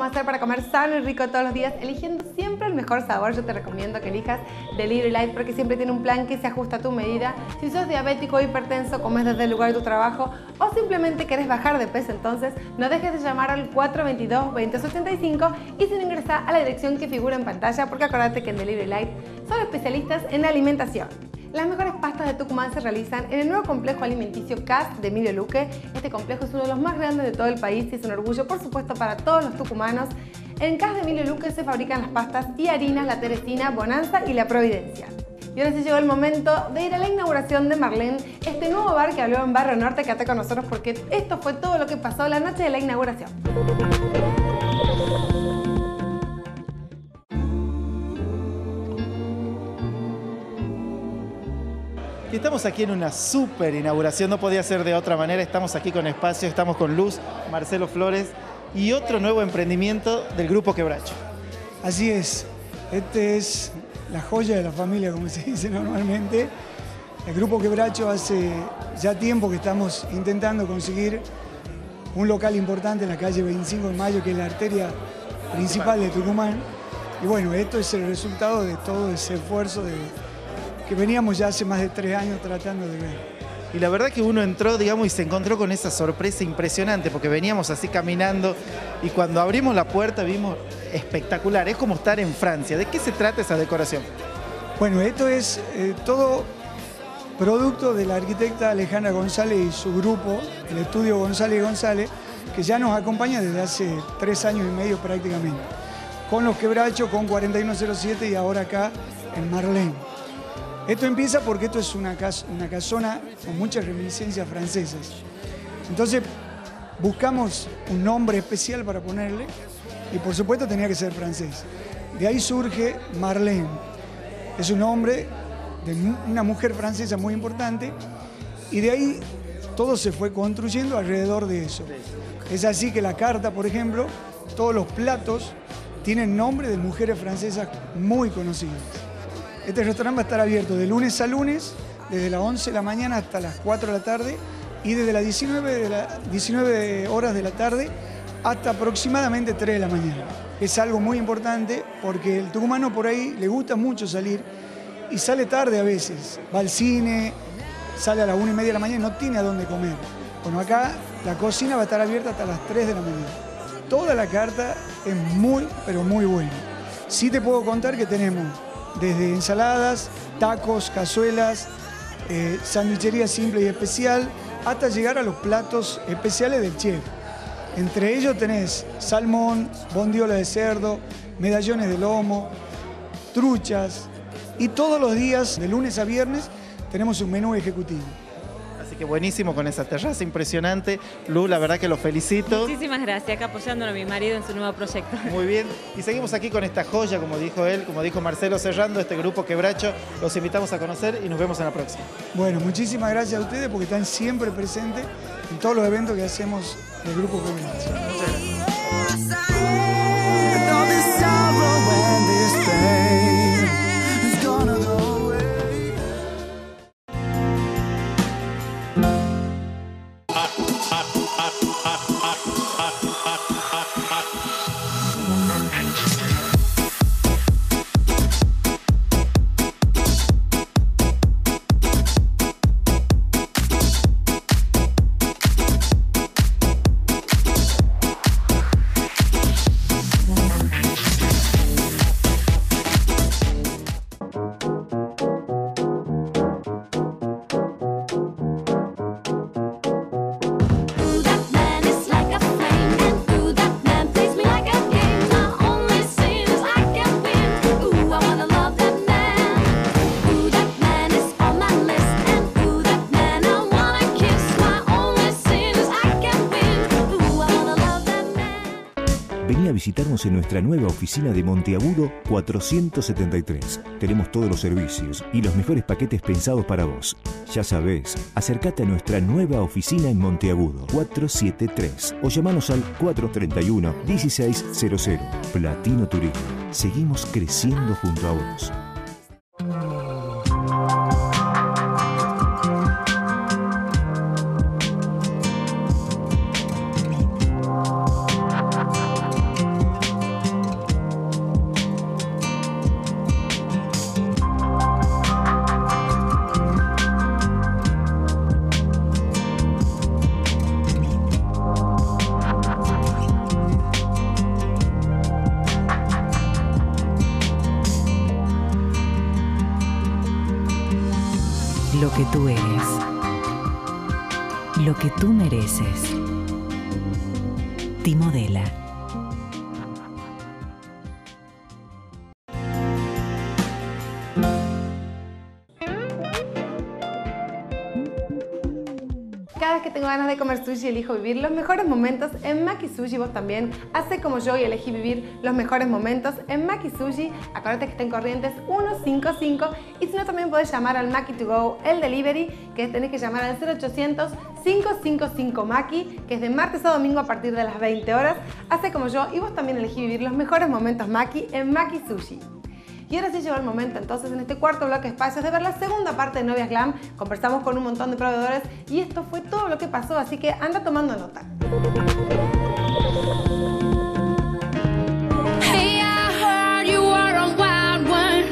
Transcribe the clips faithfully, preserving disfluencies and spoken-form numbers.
cómo hacer para comer sano y rico todos los días, eligiendo siempre el mejor sabor. Yo te recomiendo que elijas Delivery Light porque siempre tiene un plan que se ajusta a tu medida. Si sos diabético o hipertenso, comes desde el lugar de tu trabajo o simplemente querés bajar de peso, entonces no dejes de llamar al cuatro dos dos, dos cero siete cinco y sin ingresar a la dirección que figura en pantalla, porque acordate que en Delivery Light son especialistas en alimentación. Las mejores pastas de Tucumán se realizan en el nuevo complejo alimenticio C A S de Emilio Luque. Este complejo es uno de los más grandes de todo el país y es un orgullo, por supuesto, para todos los tucumanos. En C A S de Emilio Luque se fabrican las pastas y harinas La Teresina, Bonanza y La Providencia. Y ahora sí llegó el momento de ir a la inauguración de Marlene, este nuevo bar que abrió en Barrio Norte. Quédate con nosotros porque esto fue todo lo que pasó la noche de la inauguración. Y estamos aquí en una súper inauguración, no podía ser de otra manera. Estamos aquí con Espacio, estamos con Luz, Marcelo Flores y otro nuevo emprendimiento del Grupo Quebracho. Así es, este es la joya de la familia, como se dice normalmente. El Grupo Quebracho hace ya tiempo que estamos intentando conseguir un local importante en la calle veinticinco de mayo, que es la arteria principal de Tucumán. Y bueno, esto es el resultado de todo ese esfuerzo de que veníamos ya hace más de tres años tratando de ver. Y la verdad que uno entró, digamos, y se encontró con esa sorpresa impresionante, porque veníamos así caminando y cuando abrimos la puerta vimos espectacular. Es como estar en Francia. ¿De qué se trata esa decoración? Bueno, esto es eh, todo producto de la arquitecta Alejandra González y su grupo, el estudio González y González, que ya nos acompaña desde hace tres años y medio prácticamente, con los Quebrachos, con cuarenta y uno cero siete y ahora acá en Marlene. Esto empieza porque esto es una, cas una casona con muchas reminiscencias francesas. Entonces buscamos un nombre especial para ponerle y por supuesto tenía que ser francés. De ahí surge Marlene. Es un nombre de una mujer francesa muy importante y de ahí todo se fue construyendo alrededor de eso. Es así que la carta, por ejemplo, todos los platos tienen nombre de mujeres francesas muy conocidas. Este restaurante va a estar abierto de lunes a lunes, desde las once de la mañana hasta las cuatro de la tarde y desde las diecinueve, de la, diecinueve horas de la tarde hasta aproximadamente tres de la mañana. Es algo muy importante porque el tucumano por ahí le gusta mucho salir y sale tarde a veces. Va al cine, sale a las una y media de la mañana y no tiene a dónde comer. Bueno, acá la cocina va a estar abierta hasta las tres de la mañana. Toda la carta es muy, pero muy buena. Sí te puedo contar que tenemos desde ensaladas, tacos, cazuelas, eh, sandwichería simple y especial, hasta llegar a los platos especiales del chef. Entre ellos tenés salmón, bondiola de cerdo, medallones de lomo, truchas, y todos los días, de lunes a viernes, tenemos un menú ejecutivo. Así que buenísimo con esa terraza impresionante. Lu, la verdad que lo felicito. Muchísimas gracias, acá apoyándolo a mi marido en su nuevo proyecto. Muy bien, y seguimos aquí con esta joya, como dijo él, como dijo Marcelo, cerrando este Grupo Quebracho. Los invitamos a conocer y nos vemos en la próxima. Bueno, muchísimas gracias a ustedes porque están siempre presentes en todos los eventos que hacemos del Grupo Quebracho. Muchas gracias. Vení a visitarnos en nuestra nueva oficina de Monteagudo cuatrocientos setenta y tres. Tenemos todos los servicios y los mejores paquetes pensados para vos. Ya sabés, acércate a nuestra nueva oficina en Monteagudo cuatrocientos setenta y tres o llamanos al cuatro tres uno, uno seis cero cero. Platino Turismo. Seguimos creciendo junto a vos. que tú eres, lo que tú mereces. Timodela. Cada vez que tengo ganas de comer sushi, elijo vivir los mejores momentos en Maki Sushi. Vos también hacé como yo y elegí vivir los mejores momentos en Maki Sushi. Acuérdate que está en Corrientes ciento cincuenta y cinco, y si no, también podés llamar al Maki to Go, el delivery, que tenés que llamar al cero ochocientos, cinco cinco cinco Maki, que es de martes a domingo a partir de las veinte horas. Hacé como yo y vos también elegí vivir los mejores momentos Maki en Maki Sushi. Y ahora sí llegó el momento, entonces, en este cuarto bloque de espacios, de ver la segunda parte de Novias Glam. Conversamos con un montón de proveedores y esto fue todo lo que pasó, así que anda tomando nota. Hey, I heard you were a wild one.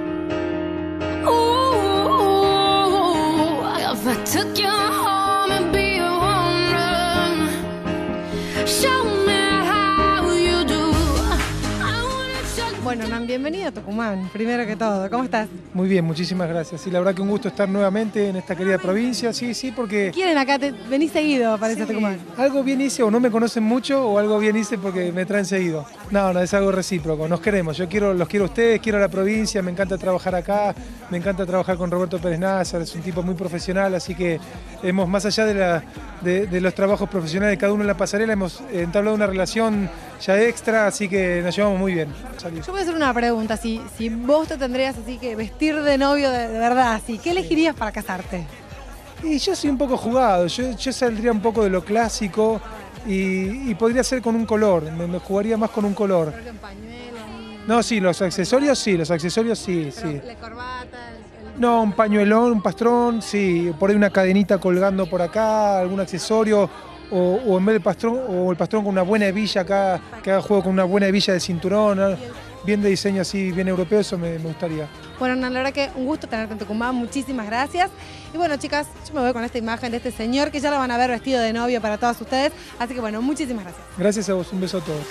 Ooh, if I took you home and be a woman, show me how you do. I wanna show. Bueno, Nan, bienvenido a Tucumán, primero que todo. ¿Cómo estás? Muy bien, muchísimas gracias. Sí, la verdad que un gusto estar nuevamente en esta querida provincia. Sí, sí, porque ¿Quieren acá? Te, venís seguido, parece, sí, a Tucumán. algo bien hice, o no me conocen mucho, o algo bien hice porque me traen seguido. No, no, es algo recíproco. Nos queremos. Yo quiero, los quiero a ustedes, quiero a la provincia, me encanta trabajar acá, me encanta trabajar con Roberto Pérez Nazar, es un tipo muy profesional, así que hemos, más allá de, la, de, de los trabajos profesionales de cada uno en la pasarela, hemos entablado una relación ya extra, así que nos llevamos muy bien. Salud. Yo voy a hacer una pregunta, si, si vos te tendrías así que vestir de novio de, de verdad, así, ¿qué elegirías para casarte? Y yo soy un poco jugado, yo, yo saldría un poco de lo clásico y, y podría ser con un color, me, me jugaría más con un color. Creo que en pañuelo. No, sí, los accesorios sí, los accesorios sí, Pero sí. la corbata, el, el... No, un pañuelón, un pastrón, sí, por ahí una cadenita colgando por acá, algún accesorio, o, o en vez del pastrón, o el pastrón con una buena hebilla acá, que haga juego con una buena hebilla de cinturón, ¿no? Bien de diseño así, bien europeo, eso me, me gustaría. Bueno, Nan, la verdad que un gusto tenerte en Tucumán, muchísimas gracias. Y bueno, chicas, yo me voy con esta imagen de este señor que ya lo van a ver vestido de novio para todas ustedes. Así que bueno, muchísimas gracias. Gracias a vos, un beso a todos.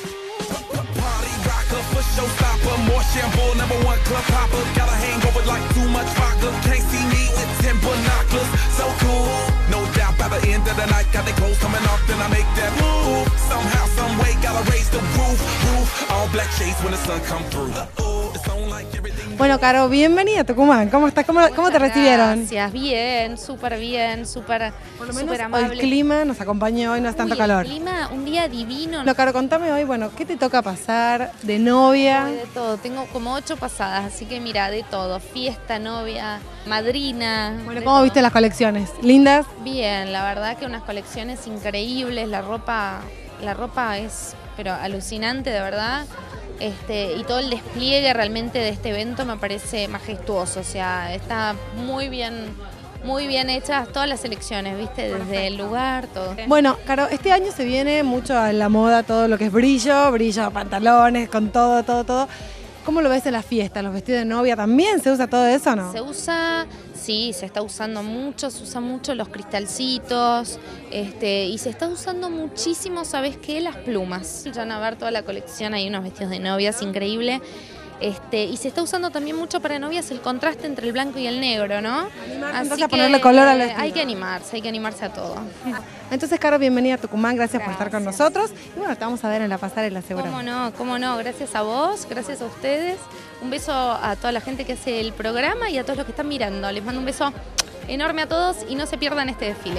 Bueno, Caro, bienvenida a Tucumán. ¿Cómo estás? ¿Cómo, cómo te recibieron? Gracias, bien, súper bien, súper Por lo menos súper hoy amable. el clima nos acompaña hoy, no es tanto Uy, calor. El clima, un día divino. No, Caro, contame hoy, bueno, ¿qué te toca pasar de novia? De todo, tengo como ocho pasadas, así que mira, de todo, fiesta, novia, madrina. Bueno, de ¿cómo todo. viste las colecciones? ¿Lindas? Bien, la verdad que unas colecciones increíbles, la ropa, la ropa es pero alucinante, de verdad. Este, y todo el despliegue realmente de este evento me parece majestuoso, o sea, está muy bien, muy bien hechas todas las selecciones, ¿viste? Desde el lugar, todo. Bueno, Caro, este año se viene mucho a la moda todo lo que es brillo, brillo, pantalones, con todo, todo, todo. ¿Cómo lo ves en las fiestas? ¿Los vestidos de novia también se usa todo eso o no? Se usa, sí, se está usando mucho, se usan mucho los cristalcitos, este, y se está usando muchísimo, ¿sabes qué? Las plumas. Ya van a ver toda la colección, hay unos vestidos de novias increíble. Este, y se está usando también mucho para novias el contraste entre el blanco y el negro, ¿no? Animarse, Así entonces, a que ponerle color al vestido. hay que animarse, hay que animarse a todo. Entonces, Caro, bienvenida a Tucumán, gracias, por Gracias. estar con nosotros. Y bueno, te vamos a ver en la pasarela seguro. Cómo no, cómo no, gracias a vos, gracias a ustedes. Un beso a toda la gente que hace el programa y a todos los que están mirando. Les mando un beso enorme a todos y no se pierdan este desfile.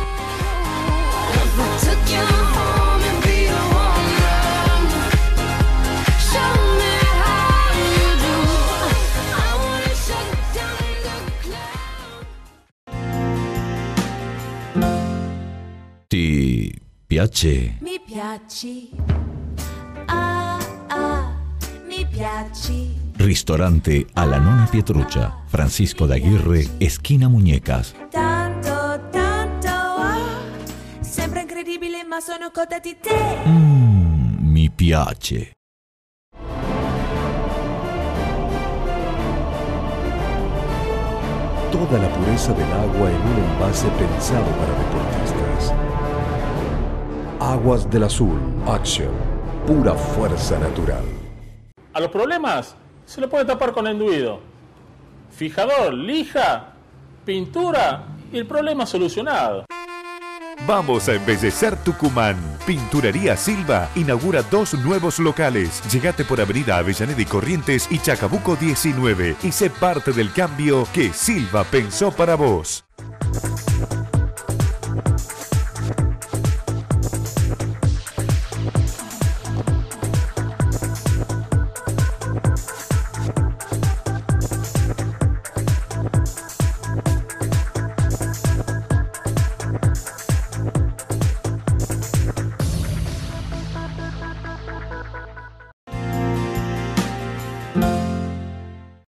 Ti piace? Mi piaci, ah ah, mi piaci. Ristorante alla Nonna Pietruccia, Francisco de Aguirre, esquina Muñecas. Tanto, tanto, ah, sembra incredibile ma sono cotta di te. Mmm, mi piace. Toda la pureza del agua en un envase pensado para deportistas. Aguas del Azul, Action, pura fuerza natural. A los problemas se lo puede tapar con enduido. Fijador, lija, pintura y el problema solucionado. Vamos a embellecer Tucumán. Pinturería Silva inaugura dos nuevos locales. Llegate por Avenida Avellaneda y Corrientes y Chacabuco diecinueve y sé parte del cambio que Silva pensó para vos.